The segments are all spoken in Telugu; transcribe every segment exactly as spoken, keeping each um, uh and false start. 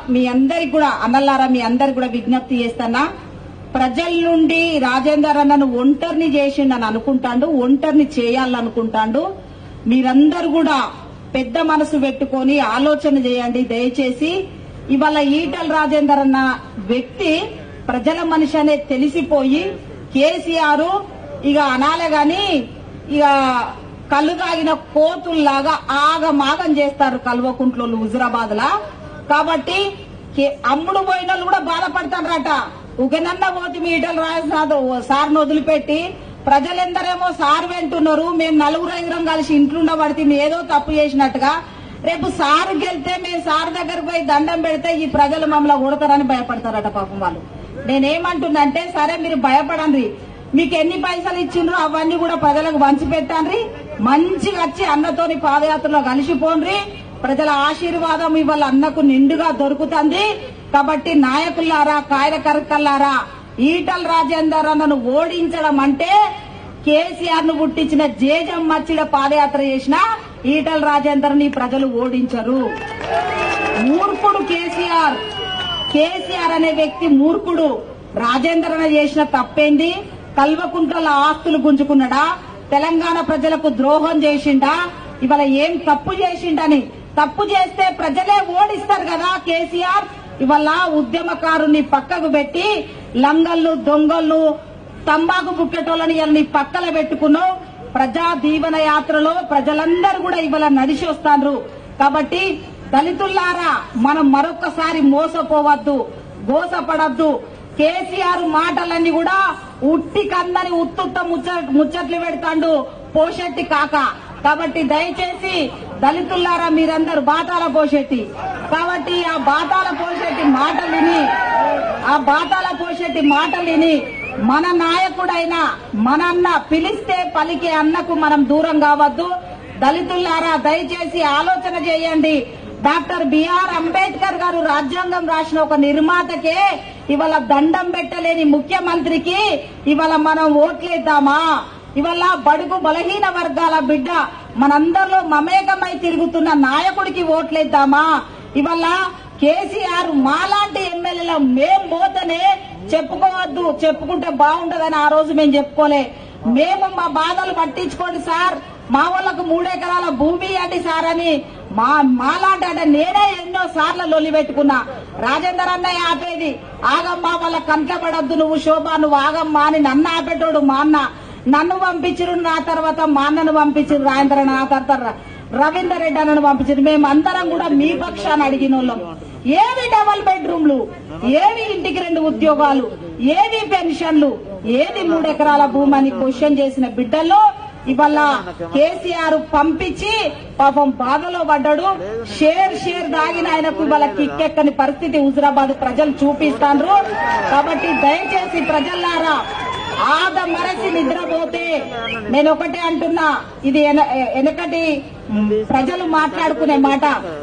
మీ అందరికి కూడా అన్నలారా మీ అందరికి కూడా విజ్ఞప్తి చేస్తున్నా, ప్రజల నుండి రాజేందర్ అన్నను ఒంటరిని చేసిండని అనుకుంటాండు, ఒంటరిని చేయాలనుకుంటాండు. మీరందరూ కూడా పెద్ద మనసు పెట్టుకొని ఆలోచన చేయండి దయచేసి. ఇవాళ ఈటల రాజేందర్ అన్న వ్యక్తి ప్రజల మనిషి అనేది తెలిసిపోయి కేసీఆర్ ఇక అనాలే గాని ఇక కళ్ళు తాగిన కోతుల్లాగా ఆగమాగం చేస్తారు కల్వకుంట్లోళ్ళు హుజురాబాద్ లా. కాబట్టి అమ్ముడు పోయిన వాళ్ళు కూడా బాధపడతారట. ఉగనన్న పోతి మీ ఈటల రాజేంద్ర సార్ను వదిలిపెట్టి ప్రజలందరేమో సార్ వెంటున్నారు, మేము నలుగురు ఐదుగురం కలిసి ఇంట్లో పడితే ఏదో తప్పు చేసినట్టుగా. రేపు సార్ గెలితే మేము సార్ దగ్గరకు పోయి దండం పెడితే ఈ ప్రజలు మమ్మల్ని కొడతారని భయపడతారట పాపం వాళ్ళు. నేనేమంటున్నంటే సరే మీరు భయపడండి, మీకు ఎన్ని పైసలు ఇచ్చిండ్రో అవన్నీ కూడా ప్రజలకు పంచి పెట్టండి, మంచిగా వచ్చి అన్నతోని పాదయాత్రలో కలిసిపోండి. ప్రజల ఆశీర్వాదం ఇవాళ అన్నకు నిండుగా దొరుకుతుంది. కాబట్టి నాయకులారా కార్యకర్తలారా ఈటల రాజేందర్ అన్నను ఓడించడం అంటే కేసీఆర్ ను పుట్టించిన జేజం మచ్చిడ పాదయాత్ర చేసిన ఈటల రాజేందర్ ని ప్రజలు ఓడించరు. మూర్ఖుడు కేసీఆర్. కేసీఆర్ అనే వ్యక్తి మూర్ఖుడు. రాజేందర్ అన్న చేసిన తప్పేంది? కల్వకుంట్ల ఆస్తులు గుంజుకున్నాడా? తెలంగాణ ప్రజలకు ద్రోహం చేసిండా? ఇవాళ ఏం తప్పు చేసిండని? తప్పు చేస్తే ప్రజలే ఓడిస్తారు కదా కేసీఆర్. ఇవాళ ఉద్యమకారుని పక్కకు పెట్టి లంగళ్ళు దొంగళ్ళు తంబాకు బుక్కెటోళ్ళని ఇవన్నీ పక్కన పెట్టుకున్నావు. ప్రజా దీవెన యాత్రలో ప్రజలందరూ కూడా ఇవాళ నడిచి వస్తారు. కాబట్టి దళితుల్లారా మనం మరొకసారి మోసపోవద్దు, గోసపడద్దు. కేసీఆర్ మాటలన్నీ కూడా ఉట్టి కన్నని ఉత్తుత్త ముచ్చట్లు పెడతాండు పోషెట్టి కాక. కాబట్టి దయచేసి దళితుల్లారా మీరందరూ బాటాల పోషెట్టి. కాబట్టి ఆ బాటాల పోషెట్టి మాటలు విని ఆ బాటాల పోషెట్టి మాటలు విని మన నాయకుడైన మనన్న పిలిస్తే పలికే అన్నకు మనం దూరం కావద్దు. దళితుల్లారా దయచేసి ఆలోచన చేయండి. డాక్టర్ బిఆర్ అంబేద్కర్ గారు రాజ్యాంగం రాసిన ఒక నిర్మాతకే ఇవాళ దండం పెట్టలేని ముఖ్యమంత్రికి ఇవాళ మనం ఓట్లేద్దామా? ఇవాళ బడుగు బలహీన వర్గాల బిడ్డ మనందరిలో మమేకమై తిరుగుతున్న నాయకుడికి ఓట్లేద్దామా? ఇవాళ కేసీఆర్ మాలాంటి ఎమ్మెల్యేల మేం పోతేనే చెప్పుకోవద్దు, చెప్పుకుంటే బాగుంటదని ఆ రోజు మేము చెప్పుకోలే. మేము మా బాధలు పట్టించుకోండి సార్, మా వాళ్ళకు మూడెకరాల భూమి ఇవ్వండి సార్ అని మా మాలాంటి అంటే నేనే ఎన్నో సార్లు లొల్లి పెట్టుకున్నా. రాజేందర్ అన్నయ్య ఆపేది, ఆగమ్మా వాళ్ళ కంటపడద్దు నువ్వు శోభ నువ్వు ఆగమ్మా అని నన్ను ఆపేటోడు మా అన్న. నన్ను పంపించరు, నా తర్వాత మా అన్నను పంపించరు, రాజేంద్ర నా తర్వాత రవీందర్ రెడ్డి అన్నను పంపించారు. మేము అందరం కూడా మీ పక్షాన్ని అడిగిన వాళ్ళం. ఏవి డబల్ బెడ్రూమ్లు, ఏవి ఇంటికి రెండు ఉద్యోగాలు, ఏవి పెన్షన్లు, ఏది మూడెకరాల భూమి అని క్వశ్చన్ చేసిన బిడ్డల్లో ఇవాళ కేసీఆర్ పంపించి పాపం బాధలో పడ్డాడు. షేర్ షేర్ దాగిన ఆయనకు ఇవాళ కిక్కెక్కని పరిస్థితి హుజురాబాద్ ప్రజలు చూపిస్తాండ్రు. కాబట్టి దయచేసి ప్రజల్లారా ఆద మరసి నిద్రపోతే నేను ఒకటే అంటున్నా, ఇది వెనకటి ప్రజలు మాట్లాడుకునే మాట.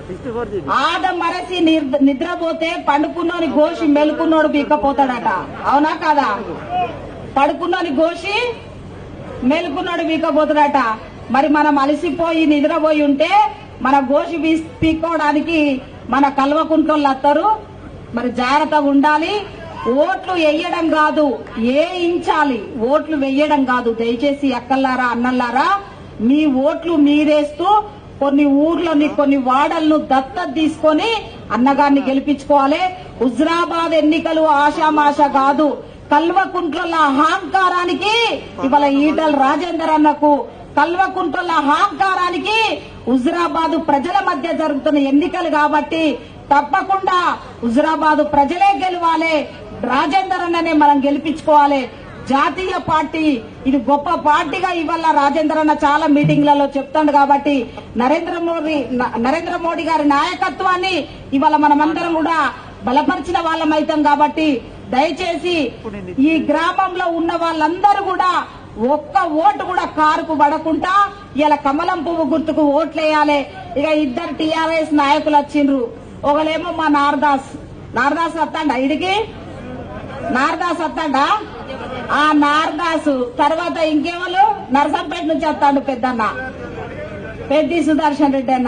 ఆద మరసి నిద్రపోతే పండుకున్నోని గోషి మెలుకున్నోడు బీక్కపోతాడట. అవునా కాదా? పడుకున్నోని గోషి మేలుకున్నాడు వీకపోతున్నాడట. మరి మనం అలసిపోయి నిద్రపోయి ఉంటే మన గోషి పీక్కోవడానికి మన కల్వకుంట్లోళ్ళు వస్తారు. మరి జాగ్రత్తగా ఉండాలి. ఓట్లు వేయడం కాదు వేయించాలి, ఓట్లు వేయడం కాదు. దయచేసి అక్కల్లారా అన్నల్లారా మీ ఓట్లు మీరేస్తూ కొన్ని ఊర్లని కొన్ని వాడలను దత్తత తీసుకొని అన్నగారిని గెలిపించుకోవాలి. హుజురాబాద్ ఎన్నికలు ఆషామాష కాదు. కల్వకుంట్ల అహంకారానికి ఇవాళ ఈటల రాజేందర్ అన్నకు, కల్వకుంట్ల అహంకారానికి హుజురాబాద్ ప్రజల మధ్య జరుగుతున్న ఎన్నికలు కాబట్టి తప్పకుండా హుజురాబాద్ ప్రజలే గెలవాలి, రాజేందర్ అన్ననే మనం గెలిపించుకోవాలి. జాతీయ పార్టీ ఇది గొప్ప పార్టీగా ఇవాళ రాజేందర్ అన్న చాలా మీటింగ్లలో చెప్తాడు. కాబట్టి నరేంద్ర మోడీ నరేంద్ర మోడీ గారి నాయకత్వాన్ని ఇవాళ మనమందరం కూడా బలపరిచిన వాళ్ళం అవుతాం. కాబట్టి దయచేసి ఈ గ్రామంలో ఉన్న వాళ్ళందరూ కూడా ఒక్క ఓటు కూడా కారుకు పడకుండా ఇలా కమలం పువ్వు గుర్తుకు ఓట్లేయాలి. ఇక ఇద్దరు టీఆర్ఎస్ నాయకులు వచ్చిండ్రు. ఒకలేమో మా నారదాస్ నారదాస్ వస్తాడా, ఇడికి నారదాస్ వస్తాడా? ఆ నారదాసు తర్వాత ఇంకేవాళ్ళు నర్సంపేట నుంచి వస్తాడు పెద్దన్న పెద్ది సుదర్శన్ రెడ్డి అన్న.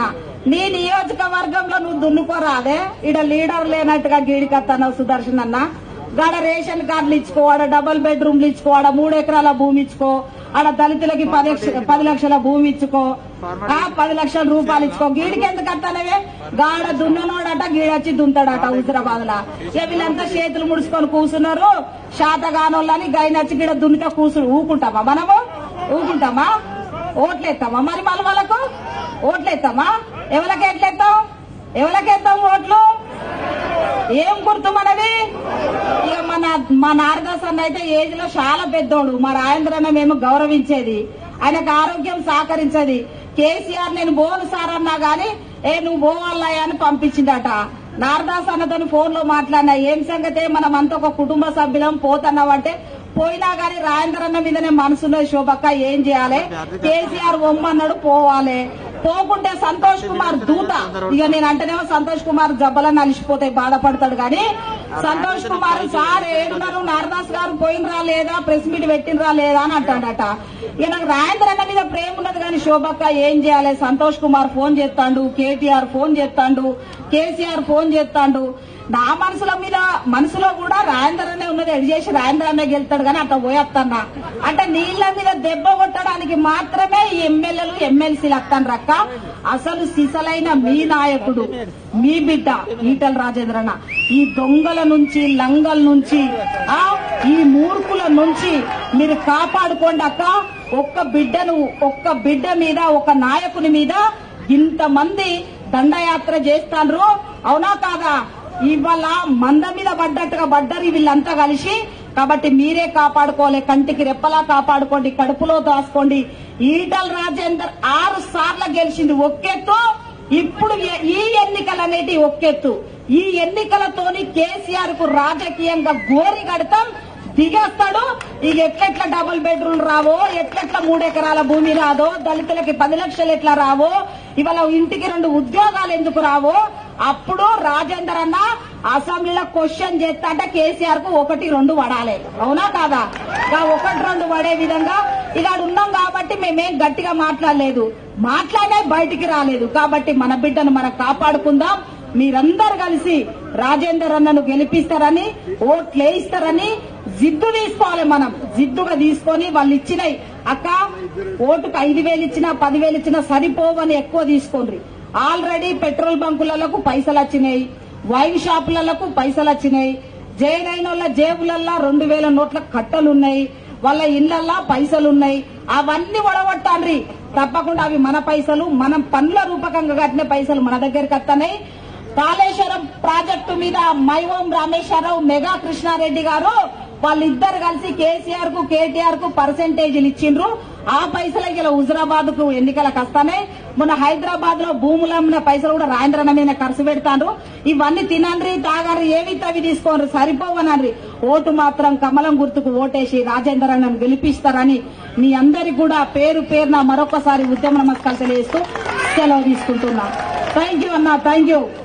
నీ నియోజకవర్గంలో నువ్వు దున్నుకోరాదే. ఈడ లీడర్ లేనట్టుగా గీడికత్తన్నావు సుదర్శన్ అన్న. గాడ రేషన్ కార్డులు ఇచ్చుకో, ఆడ డబుల్ బెడ్రూమ్లు ఇచ్చుకో, ఆడ మూడు ఎకరాల భూమి ఇచ్చుకో, ఆడ దళితులకి పది పది లక్షల భూమి ఇచ్చుకో, ఆ పది లక్షల రూపాయలు ఇచ్చుకో. గీడికి ఎందుకు అత్తనవే? గాడ దున్ననోడట గీడొచ్చి దుంతాడట హుజురాబాద్ లా. వీళ్ళంతా చేతులు ముడుచుకొని కూర్చున్నారు. శాతగానోళ్ళని గైనచ్చి గీడ దున్నితే కూర్చుని ఊకుంటామా? మనము ఊకుంటామా? ఓట్లేస్తామా? మరి మళ్ళీ వాళ్ళకు ఓట్లేస్తామా? ఎవరికి ఎట్లేస్తాం? ఎవరికేస్తాం ఓట్లు? ఏం గుర్తు మనది? ఇక మన మా నారదాస్ అన్న అయితే ఏజ్ లో చాలా పెద్దోడు. మా రాజేంద్ర అన్న మేము గౌరవించేది, ఆయనకు ఆరోగ్యం సహకరించేది. కేసీఆర్ నేను బోను సార్ అన్నా గాని ఏ నువ్వు పోవాలయ్యా అని పంపించిందట. నారదాస్ అన్నతో ఫోన్ లో మాట్లాడినా, ఏం సంగతే మనం అంతా ఒక కుటుంబ సభ్యులం పోతున్నావంటే, పోయినా గానీ రాజేంద్ర అన్న మీదనే మనసున్నది శోభక్క, ఏం చేయాలి? కేసీఆర్ ఒమ్మన్నాడు పోవాలి. పోకుంటే సంతోష్ కుమార్ దూత, ఇక నేను అంటేనేమో సంతోష్ కుమార్ జబ్బలని అలిసిపోతాయి, బాధపడతాడు. గాని సంతోష్ కుమార్ సార్ ఏడున్నారు, నారదాస్ గారు పోయినరా లేదా, ప్రెస్ మీట్ పెట్టినరా లేదా అని అంటాడట. ఇక నాకు రాజేంద్ర అన్న మీద ప్రేమ ఉన్నది కానీ శోభక్క ఏం చేయాలి? సంతోష్ కుమార్ ఫోన్ చేస్తాడు, కేటీఆర్ ఫోన్ చేస్తాడు, కేసీఆర్ ఫోన్ చేస్తాడు. నా మనసుల మీద మనసులో కూడా రాజేంద్ర అనే ఉన్నది, ఎడి చేసి రాజేంద్ర అనే గెలుతాడు కానీ అట్లా పోయేస్తానా అంటే నీళ్ల మీద దెబ్బ కొట్టడానికి మాత్రమే ఈ ఎమ్మెల్యేలు ఎమ్మెల్సీలు వస్తాను రక్క. అసలు సిసలైన మీ నాయకుడు మీ బిడ్డ ఈటల రాజేంద్ర అన్న ఈ దొంగల నుంచి, లంగల నుంచి, ఆ ఈ మూర్ఖుల నుంచి మీరు కాపాడుకోండి అక్క. ఒక్క బిడ్డను ఒక్క బిడ్డ మీద, ఒక నాయకుని మీద ఇంతమంది దండయాత్ర చేస్తాండ్రు, అవునా కాదా? ఇవాళ మంద మీద పడ్డట్టుగా పడ్డారు వీళ్ళంతా కలిసి. కాబట్టి మీరే కాపాడుకోవాలి, కంటికి రెప్పలా కాపాడుకోండి, కడుపులో దాచుకోండి. ఈటల రాజేందర్ ఆరు సార్లు గెలిచింది ఒక్కెత్తు. ఇప్పుడు ఈ ఎన్నికలు అనేటి ఒక్కెత్తు. ఈ ఎన్నికలతోని కేసీఆర్ కు రాజకీయంగా గోరి కడతాం, దిగేస్తాడు. ఇక ఎట్లెట్లా డబుల్ బెడ్రూమ్ రావో, ఎట్లెట్లా మూడెకరాల భూమి రాదో, దళితులకి పది లక్షలు ఎట్లా రావో, ఇవాళ ఇంటికి రెండు ఉద్యోగాలు ఎందుకు రావో, అప్పుడు రాజేందర్ అన్న అసెంబ్లీలో క్వశ్చన్ చేస్తా అంటే కేసీఆర్ కు ఒకటి రెండు పడాలి, అవునా కాదా? ఒకటి రెండు పడే విధంగా ఇక ఉన్నాం కాబట్టి మేమేం గట్టిగా మాట్లాడలేదు, మాట్లాడే బయటికి రాలేదు. కాబట్టి మన బిడ్డను మనం కాపాడుకుందాం. మీరందరు కలిసి రాజేందర్ అన్నను గెలిపిస్తారని, ఓట్లేయిస్తారని జిద్దు తీసుకోవాలి. మనం జిద్దుగా తీసుకొని వాళ్ళు ఇచ్చినాయి అక్క, ఓటుకు ఐదు వేలు ఇచ్చినా పదివేలు ఇచ్చినా సరిపోవని ఎక్కువ తీసుకోండి. ఆల్రెడీ పెట్రోల్ బంకులకు పైసలు వచ్చినాయి, వైన్ షాపులకు పైసలు వచ్చినాయి, జైన్ వాళ్ళ జేబులల్లా రెండు వేల నోట్ల కట్టలున్నాయి, వాళ్ళ ఇళ్లల్లా పైసలున్నాయి. అవన్నీ ఒడగొట్టాండ్రి. తప్పకుండా అవి మన పైసలు, మనం పనుల రూపకంగా కట్టిన పైసలు మన దగ్గరికి వస్తున్నాయి. కాళేశ్వరం ప్రాజెక్టు మీద మైవం రామేశ్వరరావు, మెగా కృష్ణారెడ్డి గారు వాళ్ళిద్దరు కలిసి కేసీఆర్ కు కేటీఆర్ కు పర్సెంటేజీలు ఇచ్చిండ్రు. ఆ పైసలు ఇలా హుజురాబాద్ కు ఎన్నికలకు వస్తానే. మొన్న హైదరాబాద్ లో భూములమ్మిన పైసలు కూడా రాజేంద్ర మీద ఖర్చు పెడతాండ్రు. ఇవన్నీ తినండ్రి, తాగారు, ఏవి తవి తీసుకోండి, సరిపోవనండ్రి. ఓటు మాత్రం కమలం గుర్తుకు ఓటేసి రాజేంద్ర అన్నను గెలిపిస్తారని మీ అందరికి కూడా పేరు పేరున మరొకసారి ఉద్యమ నమస్కారం తెలియజేస్తూ సెలవు తీసుకుంటున్నా. థ్యాంక్ యూ అన్న, థ్యాంక్ యూ.